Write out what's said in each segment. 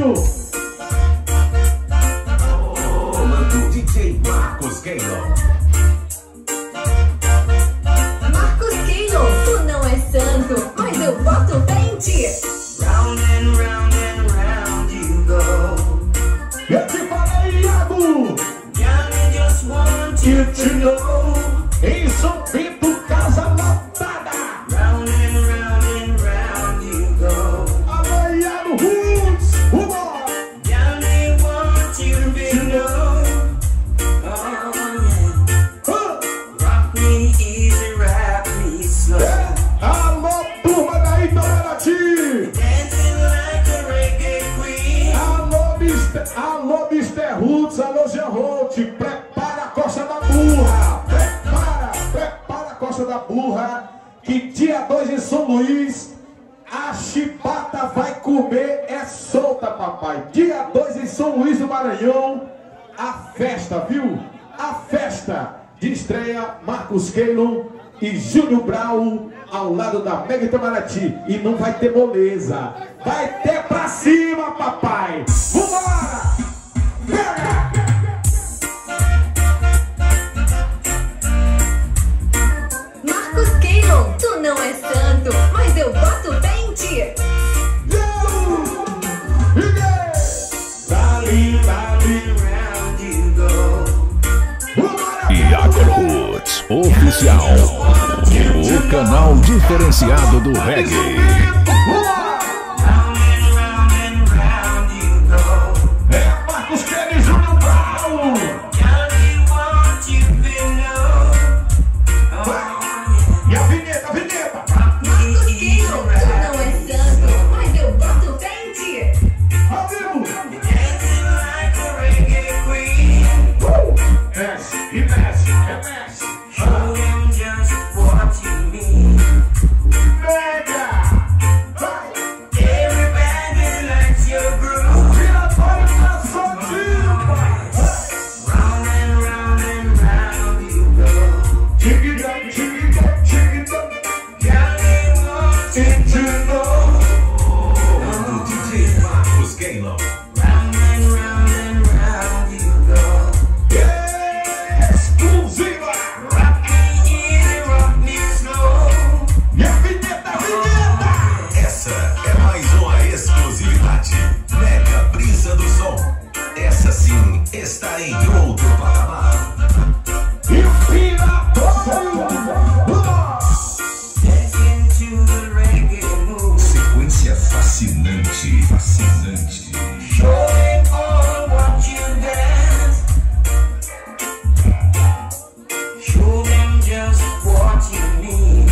Júnior. Comando DJ Marcos Keylon. Marcos Keylon, tu não é santo, mas eu boto fé em ti. Round and round and round you go. Eu te falei, Iago. Johnny just want you to know. Em São Bento, casa lotada. Round and round you go. Alô, Iago Roots. Vambora. Johnny want you to know. Oh yeah. Rock me easy, rap me slow. Alô, turma da Itamaraty. Dancing like a reggae queen. Alô, Mr. Roots. Alô, Jean Holt. Prepara a costa da burra. Prepara a costa da burra. Que dia 2 em São Luís, a chibata vai comer é solta, papai. Dia 2 em São Luís do Maranhão, a festa, viu? A festa de estreia Marcos Keylon e Júnior Brau ao lado da Mega Itamaraty. E não vai ter moleza, vai ter pra cima, papai. Vambora! Pega! Marcos Keylon, tu não é santo, mas eu boto fé em ti. Round you go. Iago Roots Oficial, o canal diferenciado do reggae. Round and you go. É Marcos Keylon e Júnior Brau. Johnny want you to know. Oh E a vinheta, a vinheta. Marcos Keylon, tu não é santo, mas eu boto fé em ti. Ao vivo. dancing like a reggae queen. Mexe, e mexe, remexe. Show them just what you mean. Mega. Vai. Everybody likes your groove. Vira para o sozinho, pai. Round and round you go. Chiquitão, chiquitão, chiquitão. Johnny wants you to know. Comando DJ Marcos Keylon. Round and round you go. Exclusiva. Rock me easy, rock me slow. E a vinheta, a vinheta. Essa é mais uma exclusividade. Mega Brisa do Som. Essa sim está em outro patamar. Inspirador. Dancing to the reggae move. Sequência fascinante, fascinante. Showing all what you dance. Show them just what you need.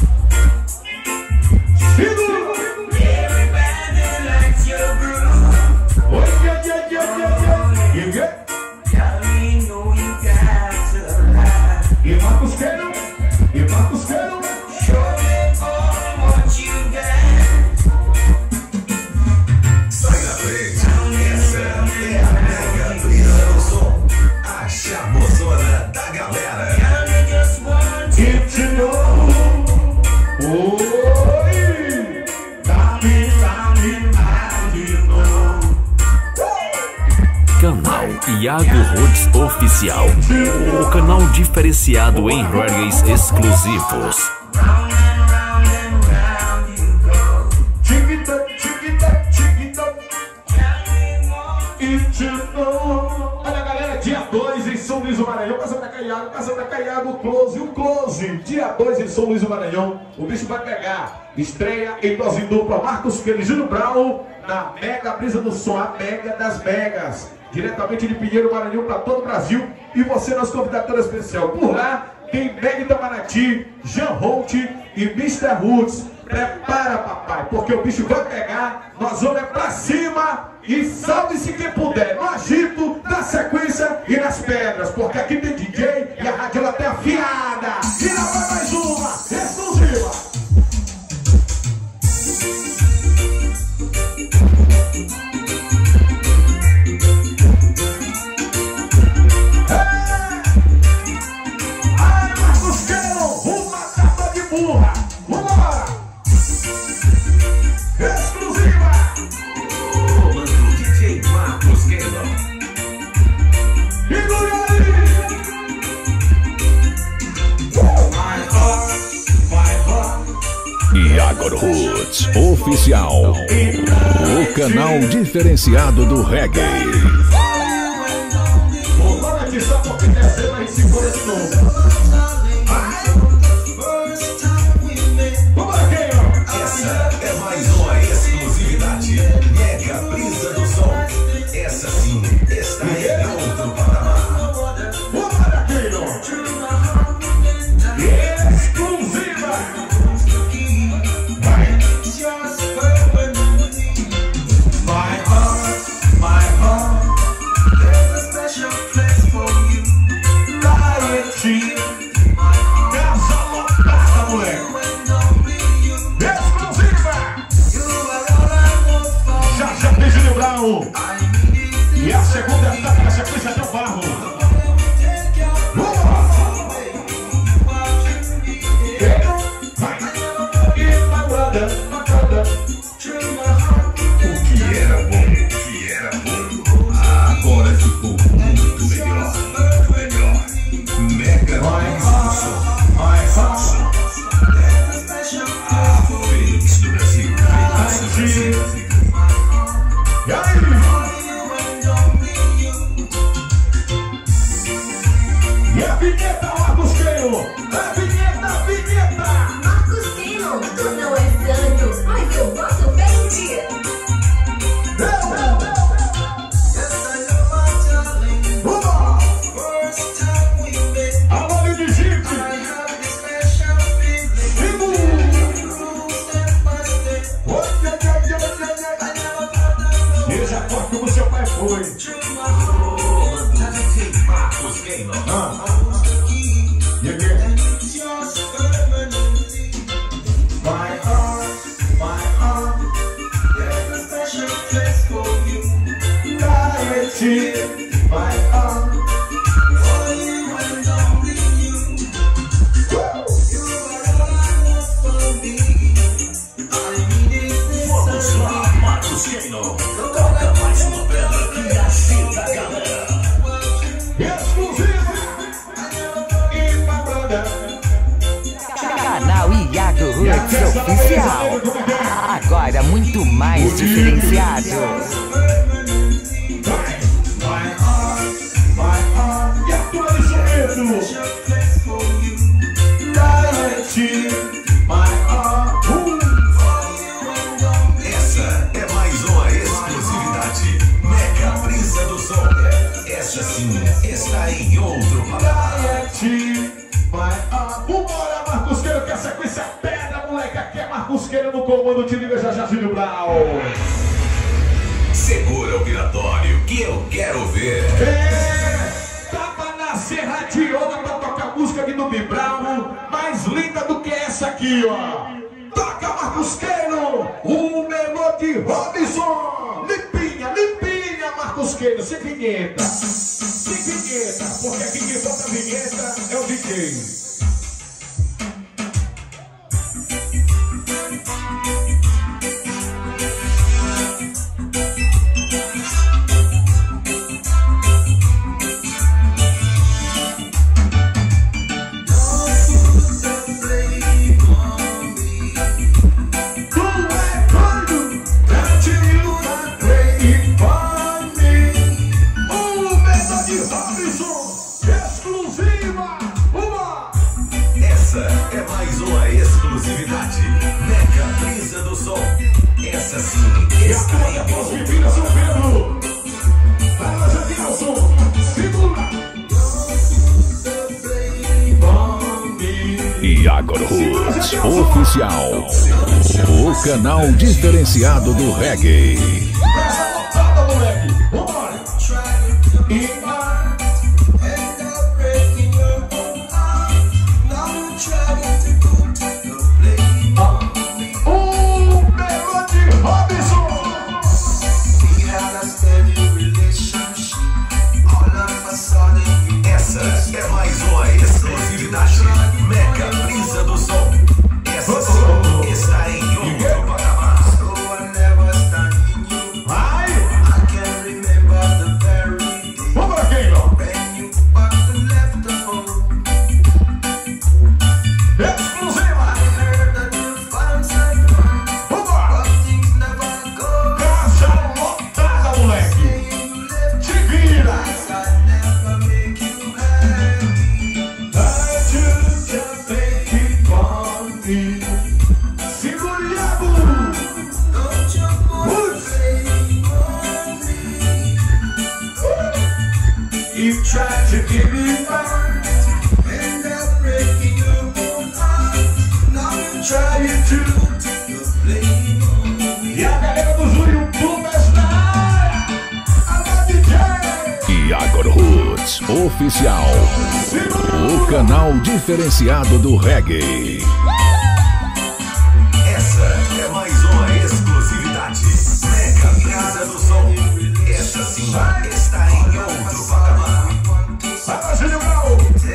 Segura. Everybody likes your groove. Oi, yeah. Johnny know you got to ride. E Marcos Keylon. E Marcos Keylon. Show them all what you got. Sai na frente. Essa é a Mega Brisa do Som. A chamozona da galera. Johnny just wants you Get to know. Oi. round you know. Canal Iago Roots Oficial, o canal diferenciado em reggaes exclusivos. Round and round you go. Chiquitão, chiquitão, chiquitão. Johnny wants E to know. Olha, galera, dia 2 em São Luís do Maranhão. Casa da Caiago, close, o close. Dia 2 em São Luís do Maranhão. O bicho vai pegar. Estreia em dose dupla. Marcos Keylon e Júnior Brau na Mega Brisa do Som, a Mega das Megas. Diretamente de Pinheiro, Maranhão, para todo o Brasil. E você, nosso convidado todo especial. Por lá, tem Mega Itamaraty, Jean Holt e Mr. Roots. Prepara, papai, porque o bicho vai pegar. Nós vamos pra cima. E salve-se quem puder. No agito, na sequência e nas pedras. Porque aqui tem DJ e a rádio ela tem afiada. E lá vai mais uma, exclusiva. Marcos Keylon, o matador de burra. Vambora! Exclusiva! Comando Iago Roots Oficial, o canal diferenciado do reggae. Vamos aqui só porque descer, mas se for de novo. Vamos aqui, ó. Essa é mais uma exclusividade. Mega Brisa do Som. Essa sim está em outro patamar. Vamos aqui, ó. Exclusiva. My heart, there's a special place for you. Casa lotada, moleque. Exclusiva. Já Virgílio Brown. E a segunda etapa da sequência do Barro. O que era bom, agora ficou muito melhor. Mega Brisa do Som. Fênix do Brasil. E aí? E a vinheta, Marcos Keino? A vinheta! Marcos Keino, tu não és santo, mas eu boto fé em ti. Alô, Lili Gip! Seja forte como seu pai foi. Marcos Keino. E aqui? Vamos lá, Marcos Keino. Toca mais uma pedra que agita a galera. Exclusiva! E my brother. Canal Iago Roots Oficial. Agora muito mais diferenciado. E a tua instrumento? Essa é mais uma exclusividade. Mega Brisa do Som. Essa sim está em outro patamar. Vambora, Marcos Keino, que a sequência pedra, moleque. Aqui é Marcos Keino no comando. Te liga já, Virgílio Brown. Segura o giratório que eu quero ver. Tava na serradiola pra tocar música de Dubi Brown, mais linda do que essa aqui, ó. Toca, Marcos Keino, o Melody Robinson. Limpinha, Marcos Keino, sem vinheta, porque aqui quem bota a vinheta é o DJ. Essa é mais uma exclusividade. Mega Brisa do Som. Essa sim está em outro Vira São Pedro. Fala, Jadilson. Segura. Iago Roots Oficial, o canal diferenciado do reggae. Essa lotada, moleque. Vambora. Melody Robinson. Essa é mais uma exclusividade. Mega Brisa do Som. Essa sim está em outro patamar. Vai. Vamos aqui. Oficial. O canal diferenciado do reggae. Essa é mais uma exclusividade. Mega Brisa do Som. Essa sim está em outro patamar. Vai, Júnior Brau.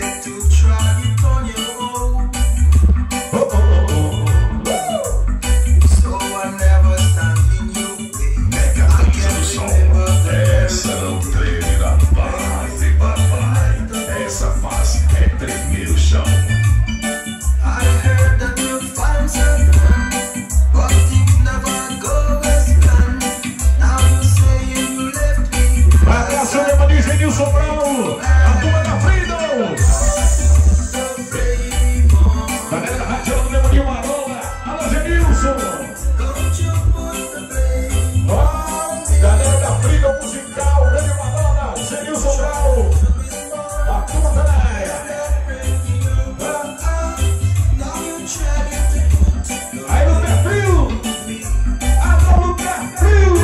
Mega Brisa do Som. Essa não treme na base, papai. Essa fase é tremer o chão. Abraço, lema de Genilson Brau, a turma da Freedom. Galera da Rádio do Lema de Marola, alô Genilson. Ó, galera da Freedom Musical, Grande Marola, Genilson Brau, a turma da área. Aí no pé frio, alô no pé frio.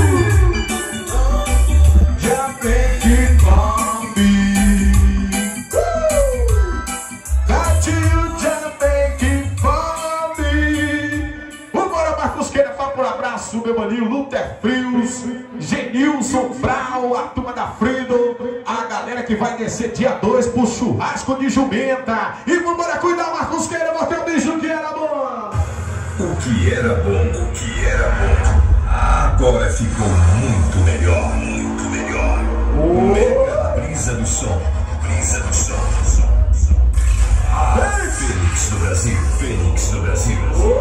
Meu maninho, Luther Frios, Genilson Brau, a turma da Freedom, a galera que vai descer dia 2 pro churrasco de jumenta. E vambora cuidar, Marcos Queira, botar o bicho que era bom. O que era bom, agora ficou muito melhor, muito melhor. Mega Brisa do Som, Brisa do Som. Fênix do Brasil, Fênix do Brasil.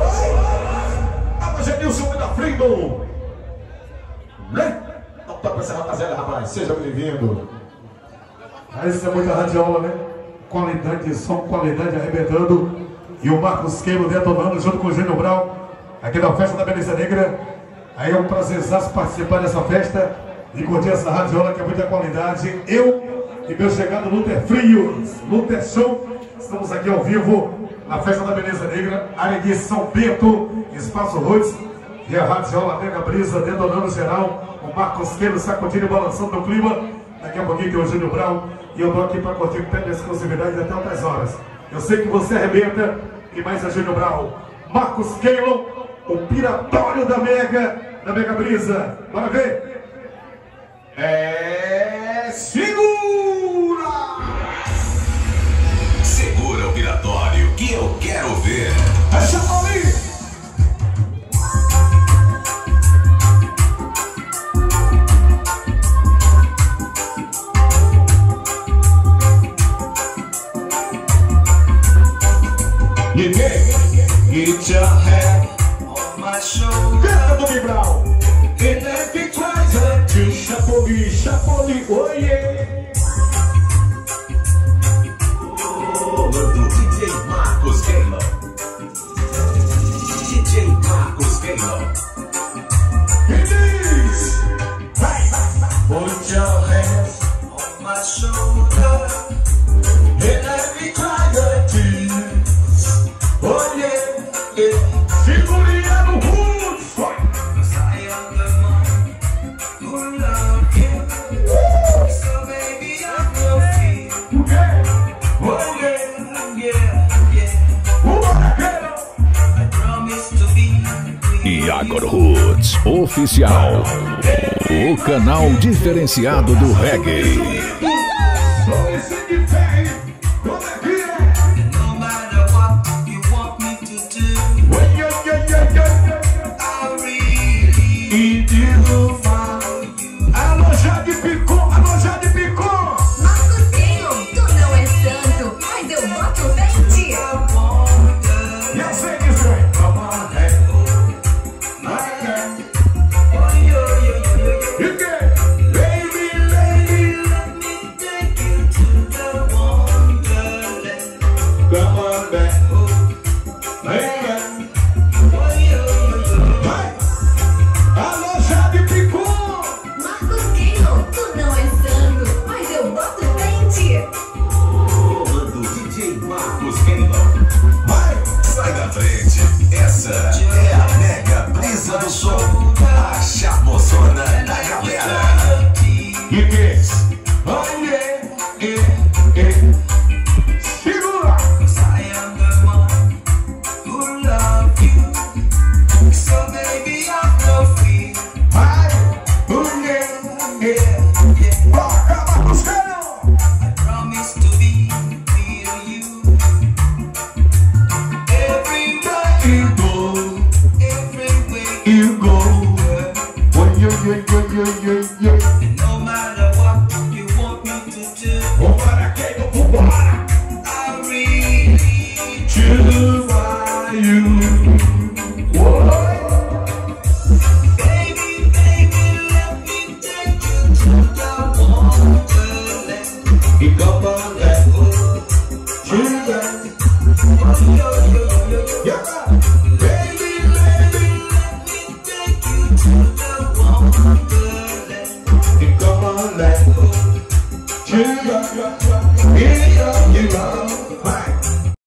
Alô, Genilson da Freedom. Né? Não tá pra essa rapaziada, rapaz. Seja bem-vindo. Isso é muita radiola, né? Qualidade de som, qualidade arrebentando. E o Marcos Queiro detonando junto com o Júnior Brau, aqui na festa da Beleza Negra. Aí é um prazerzaço participar dessa festa e curtir essa radiola que é muita qualidade. Eu e meu chegado Luther Frios, Luther Show. Estamos aqui ao vivo na festa da Beleza Negra, área de São Bento, Espaço Roots. E a radiola Mega Brisa detonando geral. O Marcos Queiro sacudindo e balançando no clima. Daqui a pouquinho tem o Júnior Brau. E eu tô aqui para curtir pela exclusividade até outras horas. Eu sei que você arrebenta. E mais a Júnior Brau. Marcos Queiro, o piratório da Mega Brisa. Bora ver? Segura! Segura o piratório que eu quero ver. É Chapolin! Get your head on my shoulder. Canta do Brau. And let me try to Chapolin, Chapolin, oh yeah. Do DJ Marcos Queiro. DJ Marcos Queiro. It is. Put your hands on my shoulder. And let me try to. Oh yeah, yeah. Figurinha no Roots. I am the man who loved you. So baby, I will feel. Oh yeah. I promise to be. Iago Roots Oficial. O canal diferenciado do reggae. No matter what you want me to do, I'll really do for you. Alô, Jade Picon, alô, Jade Picon. Marcos Queiro, tu não és santo, mas eu boto frente. E eu sei disso, hein? Come on, hey. E que? Baby, No matter what you want me to do, Vambora, Keiko, vambora. I'll reach To find you. Baby, baby, let me take you to the wonderland. E come on, let's go. Baby, baby, let me take you to the wonderland. E come on, let's go.